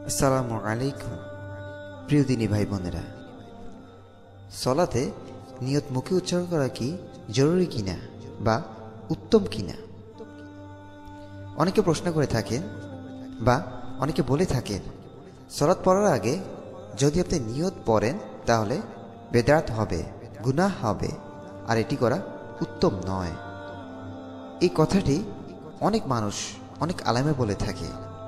আসসালামু আলাইকুম। প্রিয় দিনী ভাই বোনেরা, সলাতে নিয়ত মুখে উচ্চারণ করা কি জরুরি কিনা বা উত্তম কিনা? অনেকে প্রশ্ন করে থাকেন বা অনেকে বলে থাকেন সলাত পড়ার আগে যদি আপনি নিয়ত পড়েন তাহলে বেদাত হবে, গুনাহ হবে, আর এটি করা উত্তম নয়। এই কথাটি অনেক মানুষ, অনেক আলেমে বলে থাকে।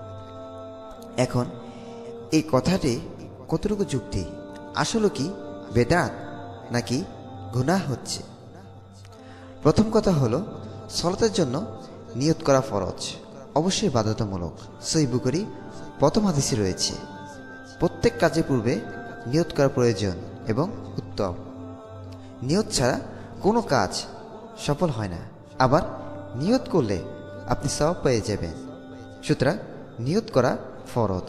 এখন এই কথাটি কতটুকু যুক্তি? আসলে কি বেদাত নাকি গুনাহ হচ্ছে? প্রথম কথা হলো, সলাতের জন্য নিয়ত করা ফরজ, অবশ্যই বাধ্যতামূলক। সহিহ বুখারী প্রথম হাদিসে রয়েছে, প্রত্যেক কাজের পূর্বে নিয়ত করা প্রয়োজন এবং উত্তম। নিয়ত ছাড়া কোনো কাজ সফল হয় না, আবার নিয়ত করলে আপনি সওয়াব পেয়ে যাবেন। সুতরাং নিয়ত করা ফরজ।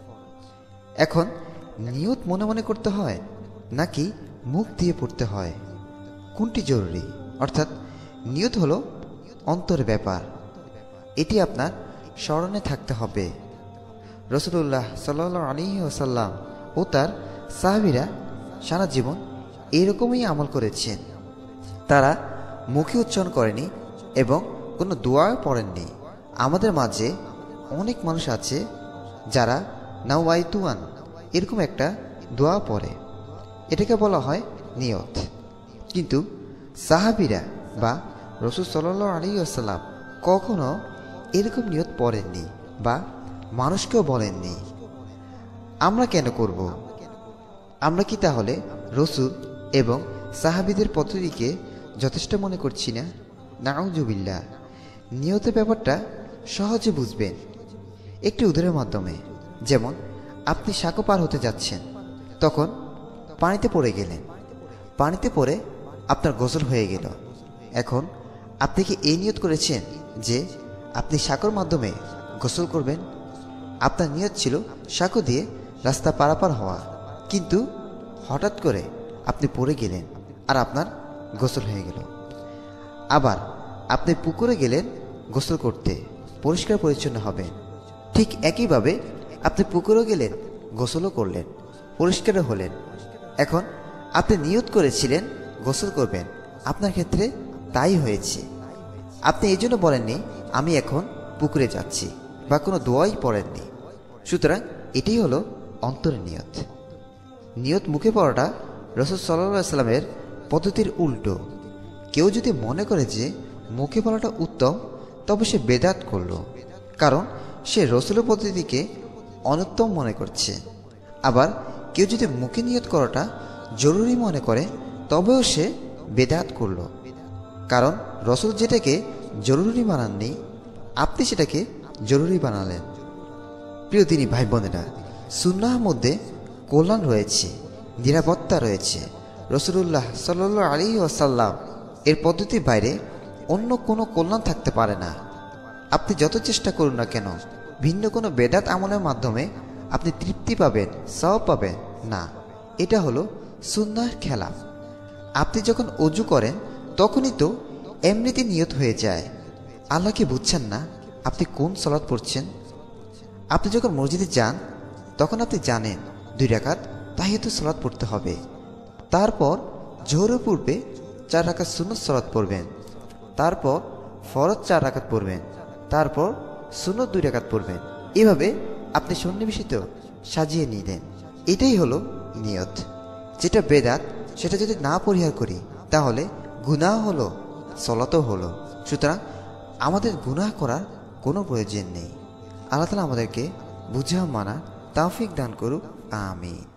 এখন নিয়ত মনে মনে করতে হয় নাকি মুখ দিয়ে পড়তে হয়? কোনটি জরুরি? অর্থাৎ নিয়ত হলো অন্তরের ব্যাপার, এটি আপনার স্মরণে থাকতে হবে। রাসূলুল্লাহ সাল্লাল্লাহু আলাইহি ওয়াসাল্লাম ও তার সাহাবীরা সারা জীবন এরকমই আমল করেছেন। তারা মুখে উচ্চারণ করেনি এবং কোনো দোয়াও পড়েননি। আমাদের মাঝে অনেক মানুষ আছে যারা নাওয়াইতুয়ান এরকম একটা দোয়া পড়ে, এটাকে বলা হয় নিয়ত। কিন্তু সাহাবীরা বা রাসূল সাল্লাল্লাহু আলাইহি ওয়াসাল্লাম কখনো এরকম নিয়ত পড়েননি বা মানুষকেও বলেননি। আমরা কেন করব? আমরা কি তাহলে রাসূল এবং সাহাবীদের পদ্ধতিকে যথেষ্ট মনে করছি না? নাউজুবিল্লাহ। নিয়তের ব্যাপারটা সহজে বুঝবেন একটি উদাহরণের মাধ্যমে। যেমন আপনি সাঁকো পার হতে যাচ্ছেন, তখন পানিতে পড়ে গেলেন, পানিতে পড়ে আপনার গোসল হয়ে গেল। এখন আপনি কি এই নিয়ত করেছেন যে আপনি সাঁকোর মাধ্যমে গোসল করবেন? আপনার নিয়ত ছিল সাঁকো দিয়ে রাস্তা পারাপার হওয়া, কিন্তু হঠাৎ করে আপনি পড়ে গেলেন আর আপনার গোসল হয়ে গেল। আবার আপনি পুকুরে গেলেন গোসল করতে, পরিষ্কার পরিচ্ছন্ন হবেন। ঠিক একইভাবে আপনি পুকুরেও গেলেন, গোসলও করলেন, পরিষ্কারও হলেন। এখন আপনি নিয়ত করেছিলেন গোসল করবেন, আপনার ক্ষেত্রে তাই হয়েছে। আপনি এই জন্য বলেননি আমি এখন পুকুরে যাচ্ছি, বা কোনো দোয়াই পড়েননি। সুতরাং এটাই হলো অন্তরের নিয়ত। নিয়ত মুখে পড়াটা রাসূল সাল্লাল্লাহু আলাইহি ওয়াসাল্লামের পদ্ধতির উল্টো। কেউ যদি মনে করে যে মুখে বলাটা উত্তম, তবে সে বেদাত করল, কারণ সে রাসূলের পদ্ধতিকে অনুত্তম মনে করছে। আবার কেউ যদি মুখে নিয়ত করাটা জরুরি মনে করে, তবেও সে বেদাত করল, কারণ রাসূল যেটাকে জরুরি বানাননি, আপনি সেটাকে জরুরি বানালেন। প্রিয় দিনী ভাই বোনেরা, সুন্নাহর মধ্যে কল্যাণ রয়েছে, নিরাপত্তা রয়েছে। রাসূলুল্লাহ সাল্লাল্লাহু আলাইহি ওয়াসাল্লাম এর পদ্ধতির বাইরে অন্য কোনো কল্যাণ থাকতে পারে না। আপনি যত চেষ্টা করুন না কেন, ভিন্ন কোনো বেদাত আমলের মাধ্যমে আপনি তৃপ্তি পাবেন, সওয়াব পাবেন না। এটা হলো সুন্নাহর খেলাফ। আপনি যখন ওযু করেন তখনই তো এমনিতে নিয়ত হয়ে যায়। আল্লাহ কি বুঝছেন না আপনি কোন সালাত পড়ছেন? আপনি যখন মসজিদে যান তখন আপনি জানেন 2 রাকাত তাহিয়াতুস সালাত পড়তে হবে, তারপর জোহরের পূর্বে 4 রাকাত সুন্নত সালাত পড়বেন, তারপর ফরজ 4 রাকাত পড়বেন, তারপর সুন্নত 2 রাকাত পড়বেন। এভাবে আপনি সন্নিবেশিত সাজিয়ে নিলেন। এটাই হলো নিয়ত। যেটা বেদাত সেটা যদি না পরিহার করি তাহলে গুনাহ হলো, সলাতও হলো। সুতরাং আমাদের গুনাহ করার কোনো প্রয়োজন নেই। আল্লাহ তাআলা আমাদেরকে বুঝা মানা তৌফিক দান করুক। আমিন।